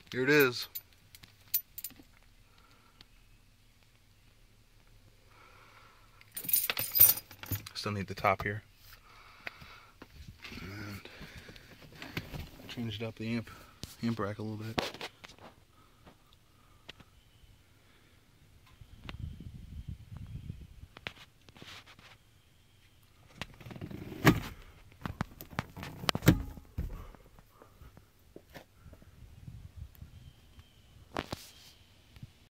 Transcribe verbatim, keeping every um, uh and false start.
Here it is. Still need the top here. And changed up the amp amp rack a little bit.